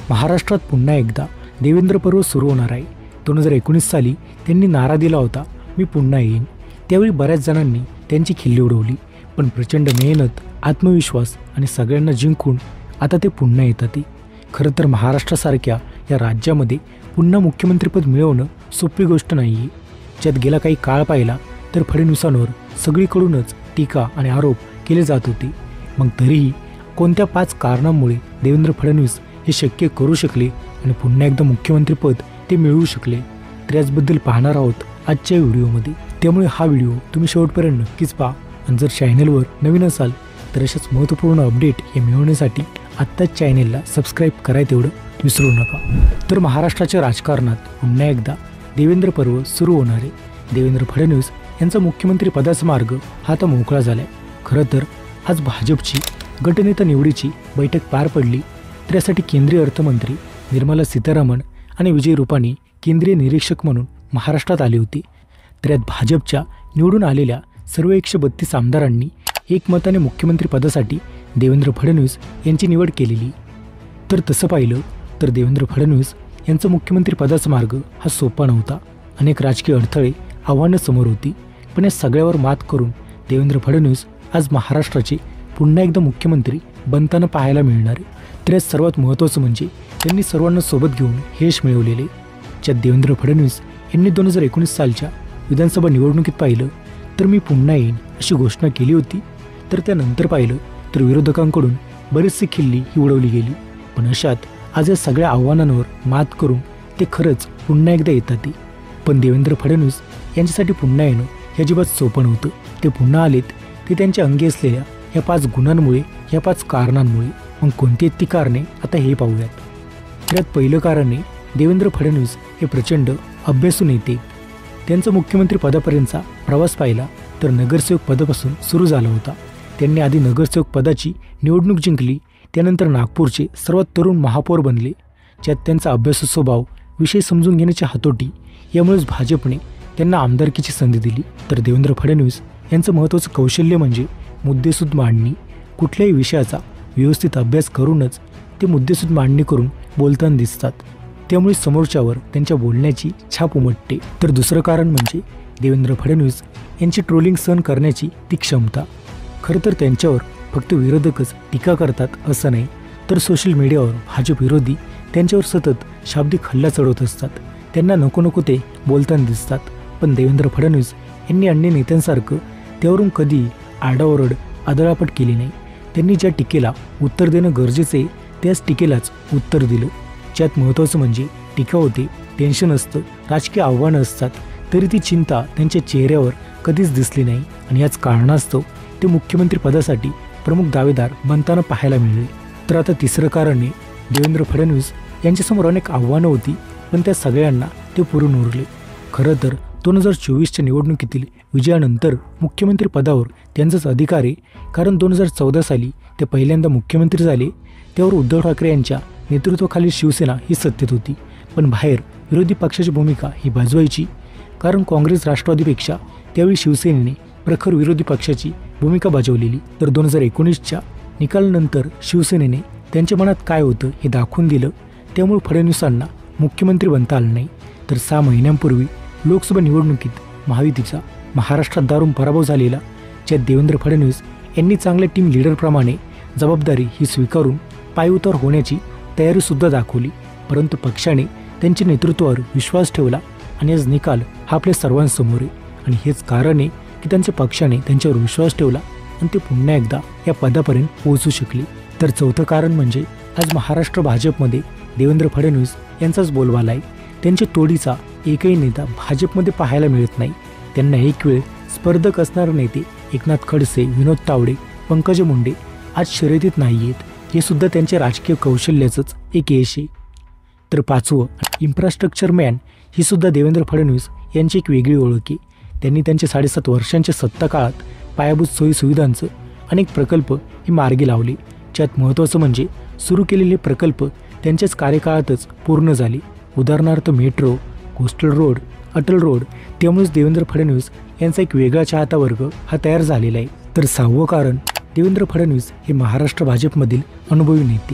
महाराष्ट्रात पुन्हा एकदा देवेंद्र पर्व सुरू होणार आहे। 2019 साली त्यांनी नारा दिला होता, मी पुन्हा येईन। त्यावेळी बऱ्याच जणांनी त्यांची खिल्ली उडवली, पण प्रचंड मेहनत, आत्मविश्वास आणि सगळ्यांना जिंकून आता ते पुन्हा येतात। खरं तर महाराष्ट्रासारख्या या राज्यामध्ये पुन्हा मुख्यमंत्रीपद मिळवणं सोपी गोष्ट नाही आहे। ज्यात गेला काही काळ पाहिला तर फडणवीसांवर सगळीकडूनच टीका आणि आरोप केले जात होते। मग तरीही कोणत्या 5 कारणांमुळे देवेंद्र फडणवीस हे शक्य करू शकले आणि पुन्हा एकदा मुख्यमंत्रीपद ते मिळवू शकले, तर याचबद्दल पाहणार आहोत आजच्या व्हिडिओमध्ये। त्यामुळे हा व्हिडिओ तुम्ही शेवटपर्यंत नक्कीच पहा आणि जर चॅनलवर नवीन असाल तर अशाच महत्त्वपूर्ण अपडेट हे मिळवण्यासाठी आत्ताच चॅनलला सबस्क्राईब करायला तेवढं विसरू नका। तर महाराष्ट्राच्या राजकारणात पुन्हा एकदा देवेंद्र पर्व सुरू होणार आहे। देवेंद्र फडणवीस यांचा मुख्यमंत्री पदाचा मार्ग हा आता मोकळा झाला आहे। खरं तर आज भाजपची गटनेता निवडीची बैठक पार पडली, तर यासाठी केंद्रीय अर्थमंत्री निर्मला सीतारामन आणि विजय रुपाणी केंद्रीय निरीक्षक म्हणून महाराष्ट्रात आले होते। तर यात भाजपच्या निवडून आलेल्या सर्व 132 आमदारांनी एकमताने मुख्यमंत्री पदासाठी देवेंद्र फडणवीस यांची निवड केलेली। तर तसं पाहिलं तर देवेंद्र फडणवीस यांचा मुख्यमंत्री पदाचा मार्ग हा सोपा नव्हता। अनेक राजकीय अडथळे, आव्हानं समोर होती, पण या सगळ्यावर मात करून देवेंद्र फडणवीस आज महाराष्ट्राचे पुन्हा एकदा मुख्यमंत्री बनताना पाहायला मिळणार आहे। तर यात सर्वात महत्त्वाचं म्हणजे त्यांनी सर्वांना सोबत घेऊन यश मिळवलेले। ज्यात देवेंद्र फडणवीस यांनी 2019 सालच्या विधानसभा निवडणुकीत पाहिलं तर मी पुन्हा येईन अशी घोषणा केली होती। तर त्यानंतर पाहिलं तर विरोधकांकडून बरीचशी खिल्ली ही उडवली गेली, पण अशात आज या सगळ्या आव्हानांवर मात करून ते खरंच पुन्हा एकदा येतात। पण देवेंद्र फडणवीस यांच्यासाठी पुन्हा येणं हे अजिबात सोपं नव्हतं। ते पुन्हा आलेत ते त्यांच्या अंगी असलेल्या या 5 गुणांमुळे, या 5 कारणांमुळे। मग कोणती आहेत ती कारणे आता हे पाहूयात। यात पहिलं कारण आहे, देवेंद्र फडणवीस हे प्रचंड अभ्यासू नेते। त्यांचा मुख्यमंत्री पदापर्यंतचा प्रवास पाहिला तर नगरसेवक पदापासून सुरू झाला होता। त्यांनी आधी नगरसेवक पदाची निवडणूक जिंकली, त्यानंतर नागपूरचे सर्वात तरुण महापौर बनले। ज्यात त्यांचा अभ्यासू स्वभाव, विषय समजून घेण्याची हातोटी यामुळेच भाजपने त्यांना आमदारकीची संधी दिली। तर देवेंद्र फडणवीस यांचं महत्त्वाचं कौशल्य म्हणजे मुद्देसूद मांडणी। कुठल्याही विषयाचा व्यवस्थित अभ्यास करूनच ते मुद्देसूद मांडणी करून बोलताना दिसतात, त्यामुळे समोरच्यावर त्यांच्या बोलण्याची छाप उमटते। तर दुसरं कारण म्हणजे देवेंद्र फडणवीस यांची ट्रोलिंग सहन करण्याची ती क्षमता। खरं तर त्यांच्यावर फक्त विरोधकच टीका करतात असं नाही, तर सोशल मीडियावर भाजप विरोधी त्यांच्यावर सतत शाब्दिक हल्ला चढवत असतात। त्यांना नको नको ते बोलताना दिसतात, पण देवेंद्र फडणवीस यांनी अन्य नेत्यांसारखं त्यावरून कधी आरडाओरड, आदळापट केली नाही। त्यांनी ज्या टीकेला उत्तर देणं गरजेचं आहे त्याच टीकेलाच उत्तर दिलं। ज्यात महत्त्वाचं म्हणजे टीका होते, टेन्शन असतं, राजकीय आव्हानं असतात, तरी ती चिंता त्यांच्या चेहऱ्यावर कधीच दिसली नाही आणि याच कारणास्तव ते मुख्यमंत्री पदासाठी प्रमुख दावेदार बनताना पाहायला मिळाले। तर आता तिसरं कारण आहे, देवेंद्र फडणवीस यांच्यासमोर अनेक आव्हानं होती, पण त्या सगळ्यांना ते पुरून उरले। खरं तर 2024च्या निवडणुकीतील विजयानंतर मुख्यमंत्री पदावर त्यांचाच अधिकार आहे, कारण 2014 साली ते पहिल्यांदा मुख्यमंत्री झाले। त्यावर उद्धव ठाकरे यांच्या नेतृत्वाखालील शिवसेना ही सत्तेत होती, पण बाहेर विरोधी पक्षाची भूमिका ही बाजवायची, कारण काँग्रेस राष्ट्रवादीपेक्षा त्यावेळी शिवसेनेने प्रखर विरोधी पक्षाची भूमिका बजावलेली। तर 2019च्या निकालानंतर शिवसेनेने त्यांच्या मनात काय होतं हे दाखवून दिलं, त्यामुळे फडणवीसांना मुख्यमंत्री बनता आलं नाही। तर 6 महिन्यांपूर्वी लोकसभा निवडणुकीत महायुतीचा महाराष्ट्रात दारूण पराभव झालेला, ज्यात देवेंद्र फडणवीस यांनी चांगल्या टीम लीडरप्रमाणे जबाबदारी ही स्वीकारून पायउतार होण्याची तयारीसुद्धा दाखवली, परंतु पक्षाने त्यांच्या नेतृत्वावर विश्वास ठेवला आणि आज निकाल हा आपल्या सर्वांसमोर आहे। आणि हेच कारण आहे की त्यांच्या पक्षाने त्यांच्यावर विश्वास ठेवला आणि ते पुन्हा एकदा या पदापर्यंत पोहोचू शकले। तर चौथं कारण म्हणजे आज महाराष्ट्र भाजपमध्ये देवेंद्र फडणवीस यांचाच बोलबाला आहे। त्यांच्या तोडीचा एकही नेता भाजपमध्ये पाहायला मिळत नाही। त्यांना एक वेळ स्पर्धक असणारे नेते एकनाथ खडसे, विनोद तावडे, पंकजा मुंडे आज शर्यतीत नाही आहेत, हे सुद्धा त्यांच्या राजकीय कौशल्याचंच एक यश आहे। तर 5वं, इन्फ्रास्ट्रक्चर मॅन ही सुद्धा देवेंद्र फडणवीस यांची एक वेगळी ओळख आहे। त्यांनी त्यांच्या 7.5 वर्षांच्या सत्ता काळात पायाभूत सोयीसुविधांचं अनेक प्रकल्प हे मार्गी लावले। ज्यात महत्त्वाचं म्हणजे सुरू केलेले प्रकल्प त्यांच्याच कार्यकाळातच पूर्ण झाले। उदाहरणार्थ metro, coastal road, Atal road. त्यामुळेच देवेंद्र फडणवीस यांचा एक वेगळा चाहता वर्ग हा तयार झालेला आहे। तर 6वं कारण, देवेंद्र फडणवीस हे महाराष्ट्र भाजपमधील अनुभवी नेते।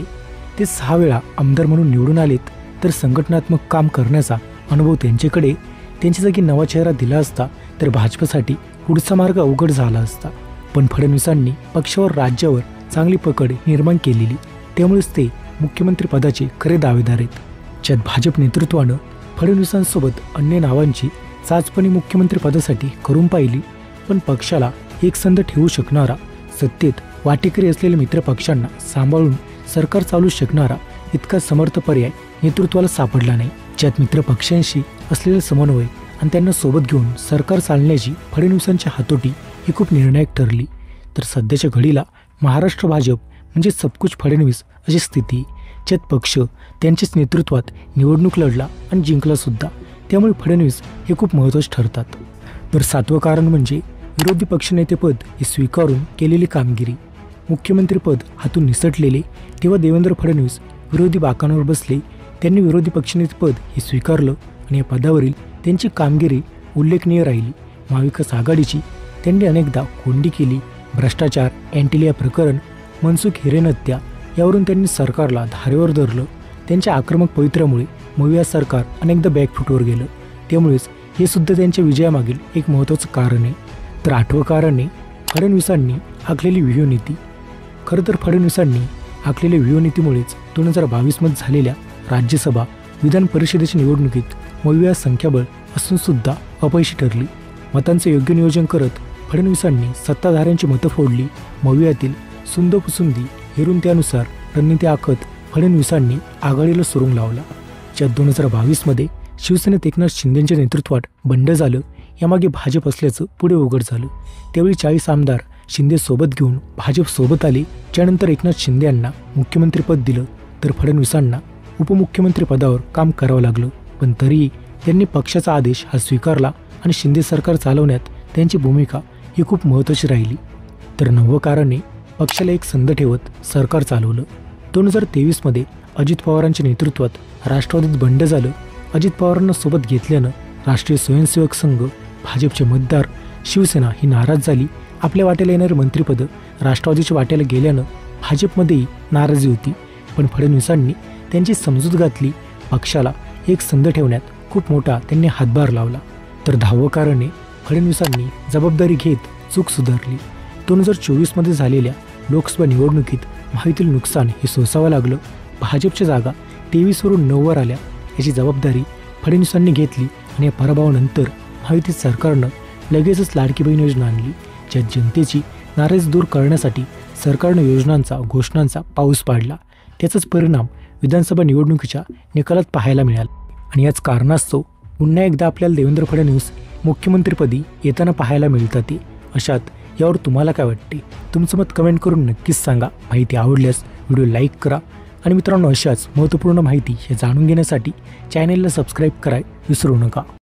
ते 6 वेळा आमदार म्हणून निवडून आलेत, तर संघटनात्मक काम करण्याचा अनुभव त्यांच्याकडे. त्यांच्या जागी नवा चेहरा दिला असता तर भाजपसाठी पुढचा मार्ग अवघड झाला असता. पण फडणवीसांनी पक्षावर, राज्यावर चांगली पकड निर्माण केलेली, त्यामुळेच ते मुख्यमंत्री पदाचे खरे दावेदार आहेत. ज्यात भाजप नेतृत्वानं फडणवीसांसोबत अन्य नावांची चाचपणी मुख्यमंत्री पदासाठी करून पाहिली, पण पक्षाला एकसंध ठेवू शकणारा, सत्तेत वाटेकरी असलेल्या मित्रपक्षांना सांभाळून सरकार चालू शकणारा इतका समर्थ पर्याय नेतृत्वाला सापडला नाही. ज्यात मित्रपक्षांशी असलेला समन्वय आणि त्यांना सोबत घेऊन सरकार चालण्याची फडणवीसांची हातोटी ही खूप निर्णायक ठरली. तर सध्याच्या घडीला महाराष्ट्र भाजप म्हणजे सबकुछ फडणवीस अशी स्थिती, ज्यात पक्ष त्यांच्याच नेतृत्वात निवडणूक लढला आणि जिंकलासुद्धा. त्यामुळे फडणवीस हे खूप महत्त्वाचे ठरतात. तर 7वं कारण म्हणजे विरोधी पक्षनेतेपद हे स्वीकारून केलेली कामगिरी. मुख्यमंत्रीपद हातून निसटलेले तेव्हा देवेंद्र फडणवीस विरोधी बाकांवर बसले. त्यांनी विरोधी पक्षनेतेपद हे स्वीकारलं आणि या पदावरील त्यांची कामगिरी उल्लेखनीय राहिली. महाविकास आघाडीची त्यांनी अनेकदा कोंडी केली. भ्रष्टाचार, अँटिलिया प्रकरण, मनसुख हिरेन हत्या यावरून त्यांनी सरकारला धारेवर धरलं. त्यांच्या आक्रमक पवित्र्यामुळे मविया सरकार अनेकदा बॅकफुटवर गेलं. त्यामुळेच हे सुद्धा त्यांच्या विजयामागील एक महत्त्वाचं कारण आहे. तर 8वं कारण आहे फडणवीसांनी आखलेली व्यूहनीती. खरं तर फडणवीसांनी आखलेल्या व्यूहनीतीमुळेच 2022मध्ये झालेल्या राज्यसभा, विधान परिषदेच्या निवडणुकीत मविया संख्याबळ असूनसुद्धा अपयशी ठरली. मतांचं योग्य नियोजन करत फडणवीसांनी सत्ताधाऱ्यांची मतं फोडली. मवियातील सुंदोपुसुंदी हेरून त्यानुसार रणनीती आखत फडणवीसांनी आघाडीला सुरुंग लावला. ज्यात 2022मध्ये शिवसेनेत एकनाथ शिंदेच्या नेतृत्वात बंड झालं. यामागे भाजप असल्याचं पुढे उघड झालं. त्यावेळी 40 आमदार शिंदे सोबत घेऊन भाजप सोबत आले. त्यानंतर एकनाथ शिंदे यांना मुख्यमंत्रीपद दिलं, तर फडणवीसांना उपमुख्यमंत्री पदावर काम करावं लागलं. पण तरीही त्यांनी पक्षाचा आदेश हा स्वीकारला आणि शिंदे सरकार चालवण्यात त्यांची भूमिका ही खूप महत्त्वाची राहिली. तर 9वं कारणे पक्षाला एक संध ठेवत सरकार चालवलं. 2023मध्ये अजित पवारांच्या नेतृत्वात राष्ट्रवादीत बंड झालं. अजित पवारांना सोबत घेतल्यानं राष्ट्रीय स्वयंसेवक संघ, भाजपचे मतदार, शिवसेना ही नाराज झाली. आपल्या वाट्याला येणारी मंत्रिपदं राष्ट्रवादीच्या वाट्याला गेल्यानं भाजपमध्येही नाराजी होती. पण फडणवीसांनी त्यांची समजूत घातली. पक्षाला एक संध ठेवण्यात खूप मोठा त्यांनी हातभार लावला. तर 10वं कारणे फडणवीसांनी जबाबदारी घेत चूक सुधारली. 2024मध्ये झालेल्या लोकसभा निवडणुकीत महायुतीला नुकसान हे सोसावं लागलं. भाजपच्या जागा 23वरून 9वर आल्या. याची जबाबदारी फडणवीसांनी घेतली आणि या पराभवानंतर महायुती सरकारनं लगेचच लाडकी बहीण योजना आणली. ज्यात जनतेची नाराजी दूर करण्यासाठी सरकारनं योजनांचा, घोषणांचा पाऊस पाडला. त्याचाच परिणाम विधानसभा निवडणुकीच्या निकालात पाहायला मिळाला. आणि याच कारणास्तव पुन्हा एकदा आपल्याला देवेंद्र फडणवीस मुख्यमंत्रीपदी येताना पाहायला मिळतात. अशात यावर तुम्हाला काय वाटते? तुमचं मत कमेंट करून नक्कीच सांगा. माहिती आवडल्यास व्हिडिओ लाईक करा आणि मित्रांनो, अशाच महत्त्वपूर्ण माहिती हे जाणून घेण्यासाठी चॅनेलला सबस्क्राईब करायला विसरू नका.